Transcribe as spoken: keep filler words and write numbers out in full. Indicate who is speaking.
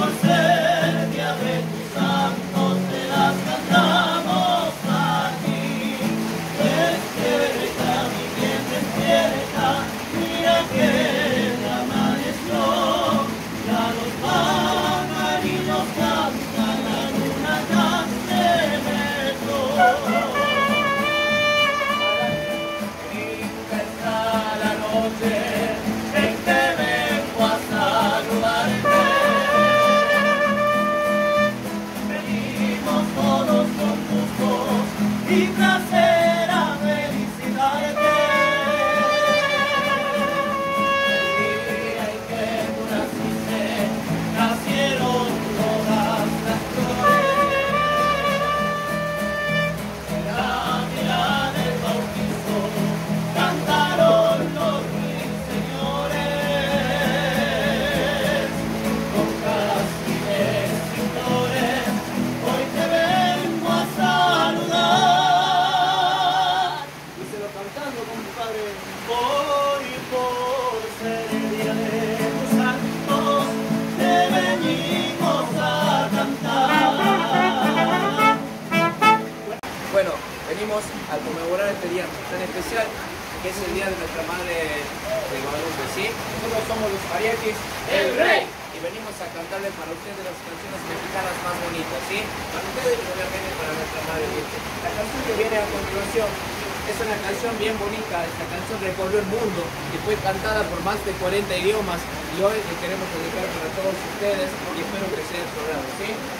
Speaker 1: ser día de tus santos, te las cantamos aquí. Despierta, mi bien, despierta, mira que ya amaneció. Ya los pajaritos cantan, la luna ya se metió. Linda está la noche en que vengo a saludarte. Venimos todos con gustos y placer a felicitarte. El día en que tú naciste, nacieron todas las flores. La mirada del bautizo cantaron los ruiseñores. Con casquiles y flores, hoy te vengo a saludar. Díselo cantando, compadre. Hoy por ser el día de tus santos, te venimos a cantar.
Speaker 2: Bueno, venimos a conmemorar este día tan especial, que es el día de nuestra madre de Guadalupe, ¿sí? Nosotros somos los mariachis El Rey y venimos a cantarles para ustedes las canciones mexicanas más bonitas, ¿sí? Para ustedes y obviamente para nuestra madre Virgen. La canción que viene a continuación es una canción bien bonita. Esta canción recorrió el mundo y fue cantada por más de cuarenta idiomas y hoy le queremos dedicar para todos ustedes y espero que sea su agrado, ¿sí?